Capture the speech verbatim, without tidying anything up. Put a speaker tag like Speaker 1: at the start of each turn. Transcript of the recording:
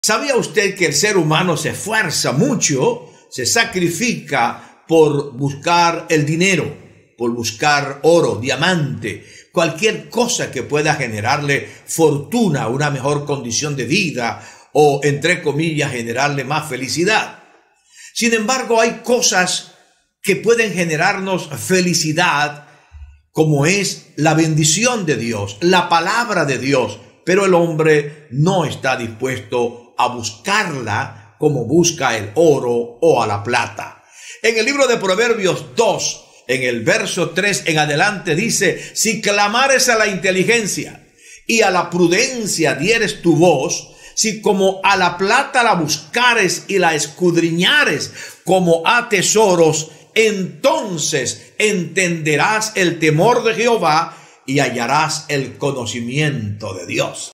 Speaker 1: ¿Sabía usted que el ser humano se esfuerza mucho, se sacrifica por buscar el dinero, por buscar oro, diamante, cualquier cosa que pueda generarle fortuna, una mejor condición de vida o, entre comillas, generarle más felicidad? Sin embargo, hay cosas que pueden generarnos felicidad, como es la bendición de Dios, la palabra de Dios, pero el hombre no está dispuesto a buscarla como busca el oro o a la plata. En el libro de Proverbios dos, en el verso tres en adelante dice: si clamares a la inteligencia y a la prudencia dieres tu voz, si como a la plata la buscares y la escudriñares como a tesoros, entonces entenderás el temor de Jehová y hallarás el conocimiento de Dios.